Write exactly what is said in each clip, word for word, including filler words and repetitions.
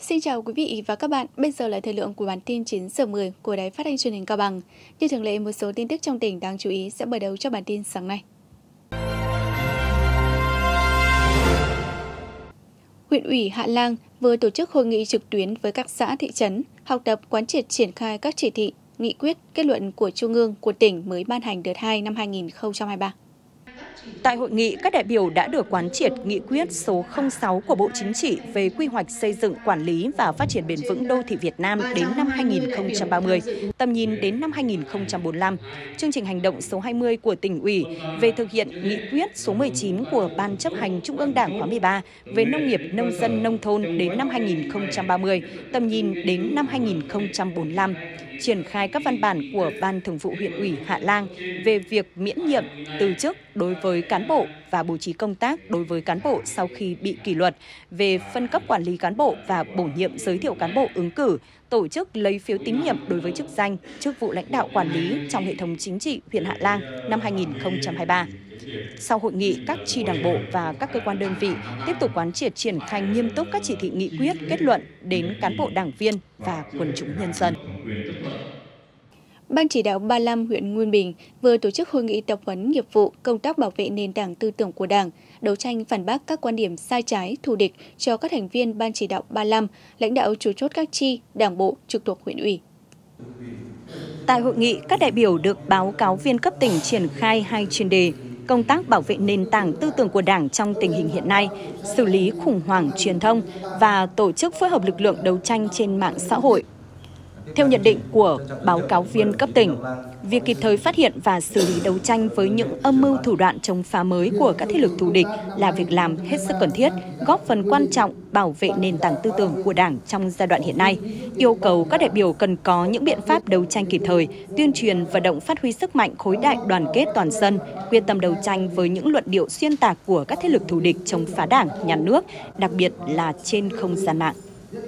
Xin chào quý vị và các bạn, bây giờ là thời lượng của bản tin chín giờ mười của Đài Phát thanh Truyền hình Cao Bằng. Như thường lệ, một số tin tức trong tỉnh đáng chú ý sẽ mở đầu cho bản tin sáng nay. Huyện ủy Hạ Lang vừa tổ chức hội nghị trực tuyến với các xã thị trấn, học tập quán triệt triển khai các chỉ thị, nghị quyết, kết luận của Trung ương, của tỉnh mới ban hành đợt hai năm hai nghìn không trăm hai mươi ba. Tại hội nghị, các đại biểu đã được quán triệt nghị quyết số không sáu của Bộ Chính trị về quy hoạch xây dựng, quản lý và phát triển bền vững đô thị Việt Nam đến năm hai nghìn không trăm ba mươi, tầm nhìn đến năm hai nghìn không trăm bốn mươi lăm, chương trình hành động số hai mươi của tỉnh ủy về thực hiện nghị quyết số mười chín của Ban chấp hành Trung ương Đảng khóa mười ba về nông nghiệp, nông dân, nông thôn đến năm hai nghìn không trăm ba mươi, tầm nhìn đến năm hai nghìn không trăm bốn mươi lăm. Triển khai các văn bản của Ban Thường vụ huyện ủy Hạ Lang về việc miễn nhiệm, từ chức đối với cán bộ và bố trí công tác đối với cán bộ sau khi bị kỷ luật, về phân cấp quản lý cán bộ và bổ nhiệm giới thiệu cán bộ ứng cử, tổ chức lấy phiếu tín nhiệm đối với chức danh, chức vụ lãnh đạo quản lý trong hệ thống chính trị huyện Hạ Lang năm hai nghìn không trăm hai mươi ba. Sau hội nghị, các chi đảng bộ và các cơ quan đơn vị tiếp tục quán triệt triển khai nghiêm túc các chỉ thị nghị quyết, kết luận đến cán bộ đảng viên và quần chúng nhân dân. Ban chỉ đạo ba mươi lăm huyện Nguyên Bình vừa tổ chức hội nghị tập huấn nghiệp vụ công tác bảo vệ nền tảng tư tưởng của Đảng, đấu tranh phản bác các quan điểm sai trái, thù địch cho các thành viên Ban chỉ đạo ba mươi lăm, lãnh đạo chủ chốt các chi, đảng bộ trực thuộc huyện ủy. Tại hội nghị, các đại biểu được báo cáo viên cấp tỉnh triển khai hai chuyên đề: công tác bảo vệ nền tảng tư tưởng của Đảng trong tình hình hiện nay, xử lý khủng hoảng truyền thông và tổ chức phối hợp lực lượng đấu tranh trên mạng xã hội. Theo nhận định của báo cáo viên cấp tỉnh, việc kịp thời phát hiện và xử lý đấu tranh với những âm mưu thủ đoạn chống phá mới của các thế lực thù địch là việc làm hết sức cần thiết, góp phần quan trọng bảo vệ nền tảng tư tưởng của Đảng trong giai đoạn hiện nay. Yêu cầu các đại biểu cần có những biện pháp đấu tranh kịp thời, tuyên truyền vận động phát huy sức mạnh khối đại đoàn kết toàn dân, quyết tâm đấu tranh với những luận điệu xuyên tạc của các thế lực thù địch chống phá Đảng, nhà nước, đặc biệt là trên không gian mạng.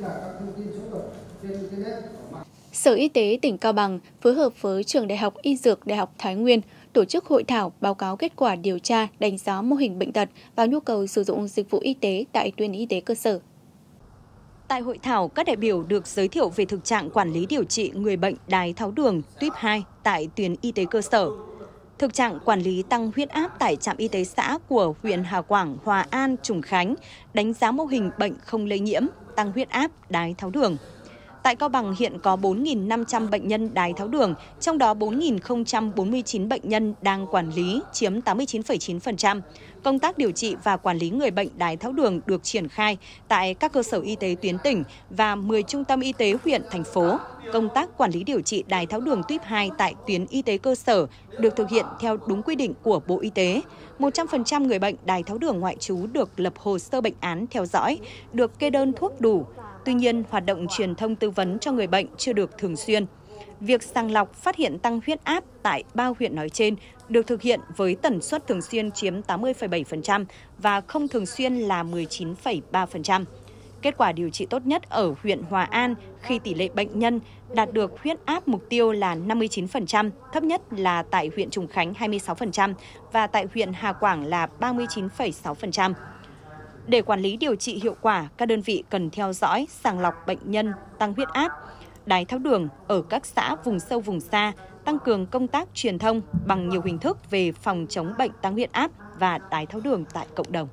Sở Y tế tỉnh Cao Bằng phối hợp với Trường Đại học Y Dược Đại học Thái Nguyên tổ chức hội thảo báo cáo kết quả điều tra, đánh giá mô hình bệnh tật và nhu cầu sử dụng dịch vụ y tế tại tuyến y tế cơ sở. Tại hội thảo, các đại biểu được giới thiệu về thực trạng quản lý điều trị người bệnh đái tháo đường tuyếp hai tại tuyến y tế cơ sở, thực trạng quản lý tăng huyết áp tại trạm y tế xã của huyện Hà Quảng, Hòa An, Trùng Khánh, đánh giá mô hình bệnh không lây nhiễm, tăng huyết áp, đái tháo đường. Tại Cao Bằng hiện có bốn nghìn năm trăm bệnh nhân đái tháo đường, trong đó bốn nghìn không trăm bốn mươi chín bệnh nhân đang quản lý, chiếm tám mươi chín phẩy chín phần trăm. Công tác điều trị và quản lý người bệnh đái tháo đường được triển khai tại các cơ sở y tế tuyến tỉnh và mười trung tâm y tế huyện, thành phố. Công tác quản lý điều trị đái tháo đường tuyếp hai tại tuyến y tế cơ sở được thực hiện theo đúng quy định của Bộ Y tế. một trăm phần trăm người bệnh đái tháo đường ngoại trú được lập hồ sơ bệnh án theo dõi, được kê đơn thuốc đủ. Tuy nhiên, hoạt động truyền thông tư vấn cho người bệnh chưa được thường xuyên. Việc sàng lọc phát hiện tăng huyết áp tại ba huyện nói trên được thực hiện với tần suất thường xuyên chiếm tám mươi phẩy bảy phần trăm và không thường xuyên là mười chín phẩy ba phần trăm. Kết quả điều trị tốt nhất ở huyện Hòa An khi tỷ lệ bệnh nhân đạt được huyết áp mục tiêu là năm mươi chín phần trăm, thấp nhất là tại huyện Trùng Khánh hai mươi sáu phần trăm và tại huyện Hà Quảng là ba mươi chín phẩy sáu phần trăm. Để quản lý điều trị hiệu quả, các đơn vị cần theo dõi, sàng lọc bệnh nhân tăng huyết áp, đái tháo đường ở các xã vùng sâu vùng xa, tăng cường công tác truyền thông bằng nhiều hình thức về phòng chống bệnh tăng huyết áp và đái tháo đường tại cộng đồng.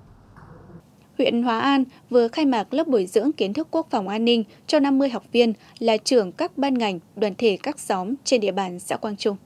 Huyện Hòa An vừa khai mạc lớp bồi dưỡng kiến thức quốc phòng an ninh cho năm mươi học viên là trưởng các ban ngành, đoàn thể các xóm trên địa bàn xã Quang Trung.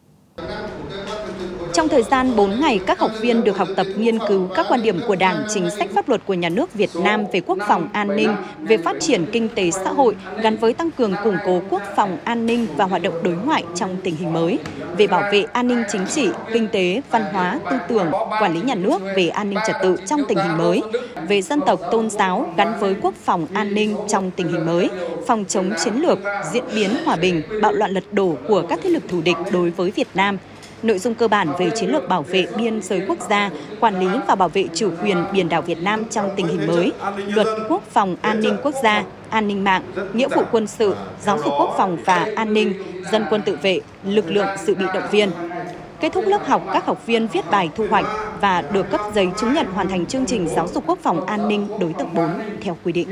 Trong thời gian bốn ngày, các học viên được học tập nghiên cứu các quan điểm của Đảng, chính sách pháp luật của nhà nước Việt Nam về quốc phòng an ninh, về phát triển kinh tế xã hội gắn với tăng cường củng cố quốc phòng an ninh và hoạt động đối ngoại trong tình hình mới, về bảo vệ an ninh chính trị, kinh tế, văn hóa, tư tưởng, quản lý nhà nước về an ninh trật tự trong tình hình mới, về dân tộc tôn giáo gắn với quốc phòng an ninh trong tình hình mới, phòng chống chiến lược, diễn biến hòa bình, bạo loạn lật đổ của các thế lực thù địch đối với Việt Nam, nội dung cơ bản về chiến lược bảo vệ biên giới quốc gia, quản lý và bảo vệ chủ quyền biển đảo Việt Nam trong tình hình mới, luật quốc phòng an ninh quốc gia, an ninh mạng, nghĩa vụ quân sự, giáo dục quốc phòng và an ninh, dân quân tự vệ, lực lượng dự bị động viên. Kết thúc lớp học, các học viên viết bài thu hoạch, và được cấp giấy chứng nhận hoàn thành chương trình giáo dục quốc phòng an ninh đối tượng bốn theo quy định.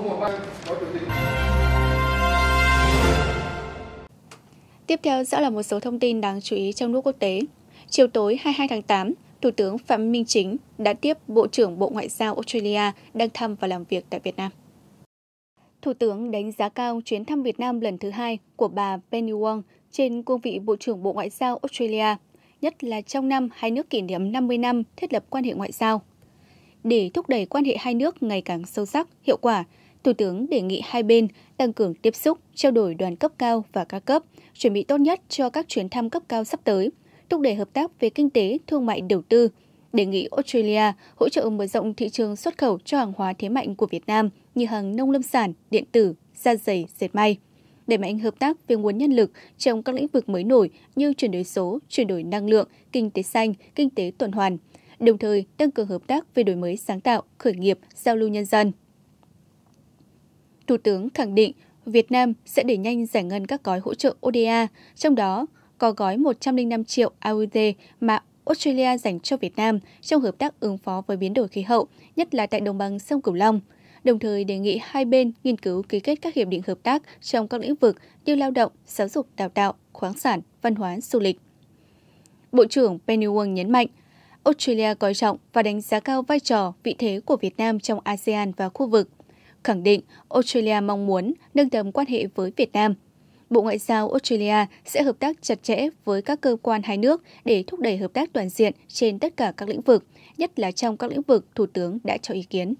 Tiếp theo sẽ là một số thông tin đáng chú ý trong nước quốc tế. Chiều tối hai mươi hai tháng tám, Thủ tướng Phạm Minh Chính đã tiếp Bộ trưởng Bộ Ngoại giao Australia đang thăm và làm việc tại Việt Nam. Thủ tướng đánh giá cao chuyến thăm Việt Nam lần thứ hai của bà Penny Wong trên cương vị Bộ trưởng Bộ Ngoại giao Australia, nhất là trong năm hai nước kỷ niệm năm mươi năm thiết lập quan hệ ngoại giao. Để thúc đẩy quan hệ hai nước ngày càng sâu sắc, hiệu quả, Thủ tướng đề nghị hai bên tăng cường tiếp xúc, trao đổi đoàn cấp cao và các cấp, chuẩn bị tốt nhất cho các chuyến thăm cấp cao sắp tới, thúc đẩy hợp tác về kinh tế, thương mại, đầu tư, đề nghị Australia hỗ trợ mở rộng thị trường xuất khẩu cho hàng hóa thế mạnh của Việt Nam như hàng nông lâm sản, điện tử, da giày, dệt may, đẩy mạnh hợp tác về nguồn nhân lực trong các lĩnh vực mới nổi như chuyển đổi số, chuyển đổi năng lượng, kinh tế xanh, kinh tế tuần hoàn, đồng thời tăng cường hợp tác về đổi mới sáng tạo, khởi nghiệp, giao lưu nhân dân. Thủ tướng khẳng định Việt Nam sẽ đẩy nhanh giải ngân các gói hỗ trợ o đê a, trong đó có gói một trăm lẻ năm triệu a u đê mà Australia dành cho Việt Nam trong hợp tác ứng phó với biến đổi khí hậu, nhất là tại đồng bằng sông Cửu Long, đồng thời đề nghị hai bên nghiên cứu ký kết các hiệp định hợp tác trong các lĩnh vực như lao động, giáo dục, đào tạo, khoáng sản, văn hóa, du lịch. Bộ trưởng Penny Wong nhấn mạnh, Australia coi trọng và đánh giá cao vai trò, vị thế của Việt Nam trong a sê an và khu vực, khẳng định Australia mong muốn nâng tầm quan hệ với Việt Nam. Bộ Ngoại giao Australia sẽ hợp tác chặt chẽ với các cơ quan hai nước để thúc đẩy hợp tác toàn diện trên tất cả các lĩnh vực, nhất là trong các lĩnh vực Thủ tướng đã cho ý kiến.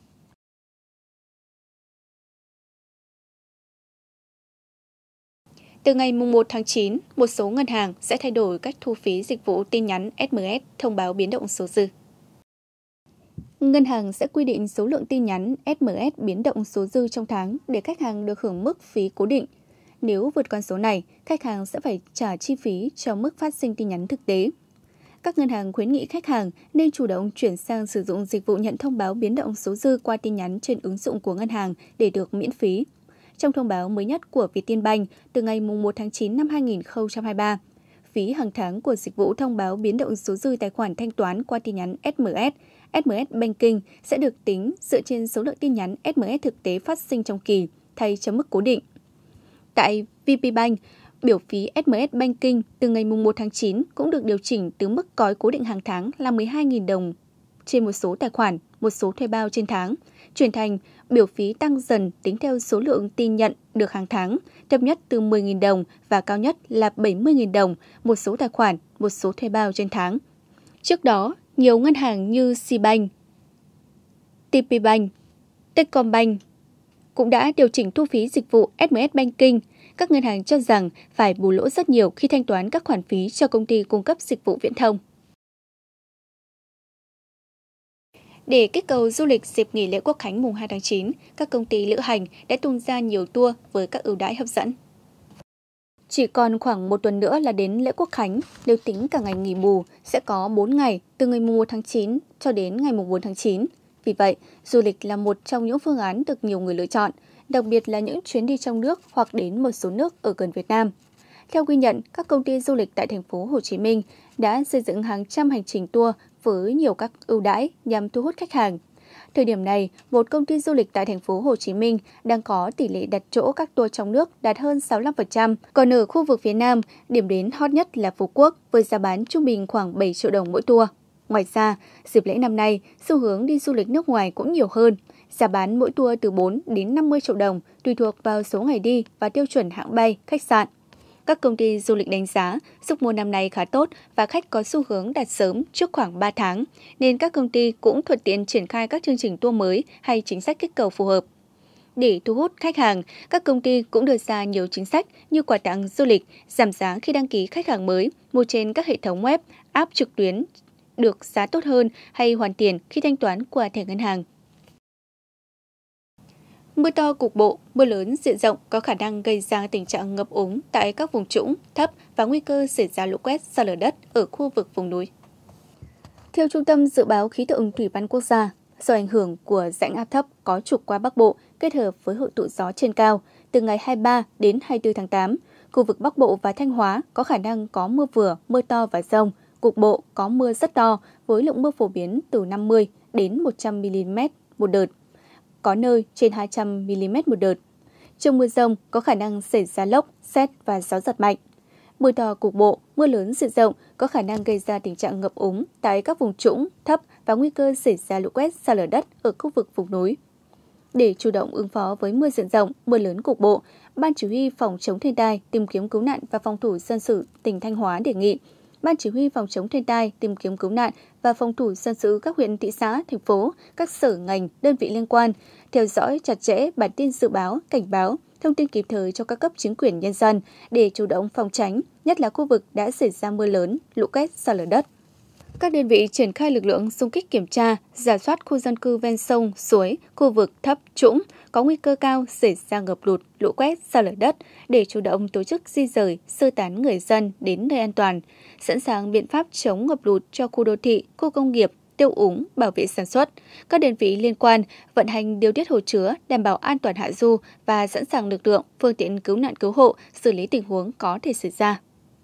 Từ ngày một tháng chín, một số ngân hàng sẽ thay đổi cách thu phí dịch vụ tin nhắn ét em ét thông báo biến động số dư. Ngân hàng sẽ quy định số lượng tin nhắn ét em ét biến động số dư trong tháng để khách hàng được hưởng mức phí cố định. Nếu vượt con số này, khách hàng sẽ phải trả chi phí cho mức phát sinh tin nhắn thực tế. Các ngân hàng khuyến nghị khách hàng nên chủ động chuyển sang sử dụng dịch vụ nhận thông báo biến động số dư qua tin nhắn trên ứng dụng của ngân hàng để được miễn phí. Trong thông báo mới nhất của Vietinbank từ ngày một tháng chín năm hai nghìn không trăm hai mươi ba, phí hàng tháng của dịch vụ thông báo biến động số dư tài khoản thanh toán qua tin nhắn ét em ét, ét em ét Banking sẽ được tính dựa trên số lượng tin nhắn ét em ét thực tế phát sinh trong kỳ, thay cho mức cố định. Tại vê pê Bank, biểu phí ét em ét Banking từ ngày một tháng chín cũng được điều chỉnh từ mức cói cố định hàng tháng là mười hai nghìn đồng trên một số tài khoản, một số thuê bao trên tháng, chuyển thành biểu phí tăng dần tính theo số lượng tin nhận được hàng tháng, thấp nhất từ mười nghìn đồng và cao nhất là bảy mươi nghìn đồng một số tài khoản, một số thuê bao trên tháng. Trước đó, nhiều ngân hàng như Sibank, tê pê Bank, Techcombank cũng đã điều chỉnh thu phí dịch vụ ét em ét Banking. Các ngân hàng cho rằng phải bù lỗ rất nhiều khi thanh toán các khoản phí cho công ty cung cấp dịch vụ viễn thông. Để kích cầu du lịch dịp nghỉ lễ Quốc khánh mùng hai tháng chín, các công ty lữ hành đã tung ra nhiều tour với các ưu đãi hấp dẫn. Chỉ còn khoảng một tuần nữa là đến lễ Quốc khánh, nếu tính cả ngày nghỉ bù sẽ có bốn ngày từ ngày một tháng chín cho đến ngày bốn tháng chín. Vì vậy, du lịch là một trong những phương án được nhiều người lựa chọn, đặc biệt là những chuyến đi trong nước hoặc đến một số nước ở gần Việt Nam. Theo ghi nhận, các công ty du lịch tại thành phố Hồ Chí Minh đã xây dựng hàng trăm hành trình tour với nhiều các ưu đãi nhằm thu hút khách hàng. Thời điểm này, một công ty du lịch tại thành phố Hồ Chí Minh đang có tỷ lệ đặt chỗ các tour trong nước đạt hơn sáu mươi lăm phần trăm. Còn ở khu vực phía Nam, điểm đến hot nhất là Phú Quốc với giá bán trung bình khoảng bảy triệu đồng mỗi tour. Ngoài ra, dịp lễ năm nay, xu hướng đi du lịch nước ngoài cũng nhiều hơn. Giá bán mỗi tour từ bốn đến năm mươi triệu đồng, tùy thuộc vào số ngày đi và tiêu chuẩn hãng bay, khách sạn. Các công ty du lịch đánh giá sức mua năm nay khá tốt và khách có xu hướng đặt sớm trước khoảng ba tháng, nên các công ty cũng thuận tiện triển khai các chương trình tour mới hay chính sách kích cầu phù hợp. Để thu hút khách hàng, các công ty cũng đưa ra nhiều chính sách như quà tặng du lịch, giảm giá khi đăng ký khách hàng mới, mua trên các hệ thống web, app trực tuyến được giá tốt hơn hay hoàn tiền khi thanh toán qua thẻ ngân hàng. Mưa to cục bộ, mưa lớn diện rộng có khả năng gây ra tình trạng ngập úng tại các vùng trũng, thấp và nguy cơ xảy ra lũ quét, sạt lở đất ở khu vực vùng núi. Theo Trung tâm Dự báo Khí tượng Thủy văn Quốc gia, do ảnh hưởng của rãnh áp thấp có trục qua Bắc Bộ kết hợp với hội tụ gió trên cao, từ ngày hai mươi ba đến hai mươi tư tháng tám, khu vực Bắc Bộ và Thanh Hóa có khả năng có mưa vừa, mưa to và dông, cục bộ có mưa rất to với lượng mưa phổ biến từ năm mươi đến một trăm mi-li-mét một đợt, có nơi trên hai trăm mi-li-mét một đợt. Trong mưa dông có khả năng xảy ra lốc, sét và gió giật mạnh. Mưa to cục bộ, mưa lớn diện rộng có khả năng gây ra tình trạng ngập úng tại các vùng trũng, thấp và nguy cơ xảy ra lũ quét, sạt lở đất ở khu vực vùng núi. Để chủ động ứng phó với mưa diện rộng, mưa lớn cục bộ, Ban Chỉ huy Phòng chống thiên tai, tìm kiếm cứu nạn và phòng thủ dân sự tỉnh Thanh Hóa đề nghị Ban Chỉ huy Phòng chống thiên tai, tìm kiếm cứu nạn và phòng thủ dân sự các huyện, thị xã, thành phố, các sở ngành, đơn vị liên quan theo dõi chặt chẽ bản tin dự báo, cảnh báo, thông tin kịp thời cho các cấp chính quyền nhân dân để chủ động phòng tránh, nhất là khu vực đã xảy ra mưa lớn, lũ quét, sạt lở đất. Các đơn vị triển khai lực lượng xung kích kiểm tra, rà soát khu dân cư ven sông, suối, khu vực thấp, trũng có nguy cơ cao xảy ra ngập lụt, lũ quét, sạt lở đất để chủ động tổ chức di dời, sơ tán người dân đến nơi an toàn, sẵn sàng biện pháp chống ngập lụt cho khu đô thị, khu công nghiệp, tiêu úng, bảo vệ sản xuất. Các đơn vị liên quan vận hành điều tiết hồ chứa, đảm bảo an toàn hạ du và sẵn sàng lực lượng, phương tiện cứu nạn cứu hộ, xử lý tình huống có thể xảy ra.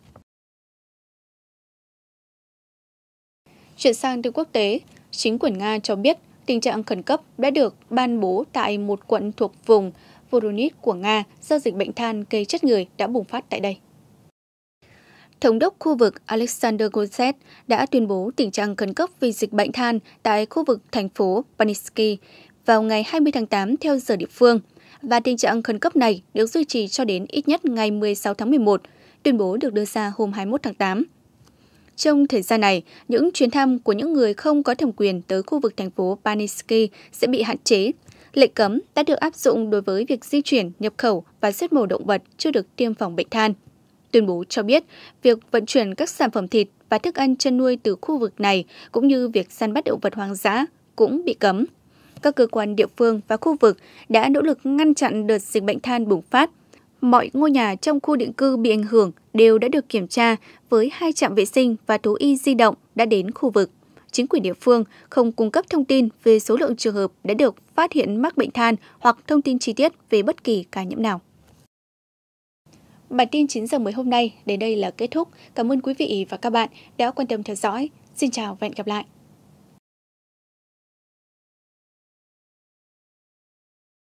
Chuyển sang tin quốc tế, chính quyền Nga cho biết tình trạng khẩn cấp đã được ban bố tại một quận thuộc vùng Voronezh của Nga do dịch bệnh than gây chết người đã bùng phát tại đây. Thống đốc khu vực Alexander Gozet đã tuyên bố tình trạng khẩn cấp vì dịch bệnh than tại khu vực thành phố Paniski vào ngày hai mươi tháng tám theo giờ địa phương, và tình trạng khẩn cấp này được duy trì cho đến ít nhất ngày mười sáu tháng mười một, tuyên bố được đưa ra hôm hai mươi mốt tháng tám. Trong thời gian này, những chuyến thăm của những người không có thẩm quyền tới khu vực thành phố Paniski sẽ bị hạn chế. Lệnh cấm đã được áp dụng đối với việc di chuyển, nhập khẩu và giết mổ động vật chưa được tiêm phòng bệnh than. Tuyên bố cho biết, việc vận chuyển các sản phẩm thịt và thức ăn chăn nuôi từ khu vực này cũng như việc săn bắt động vật hoang dã cũng bị cấm. Các cơ quan địa phương và khu vực đã nỗ lực ngăn chặn đợt dịch bệnh than bùng phát. Mọi ngôi nhà trong khu định cư bị ảnh hưởng đều đã được kiểm tra với hai trạm vệ sinh và thú y di động đã đến khu vực. Chính quyền địa phương không cung cấp thông tin về số lượng trường hợp đã được phát hiện mắc bệnh than hoặc thông tin chi tiết về bất kỳ ca nhiễm nào. Bản tin chín giờ mới hôm nay đến đây là kết thúc. Cảm ơn quý vị và các bạn đã quan tâm theo dõi. Xin chào và hẹn gặp lại.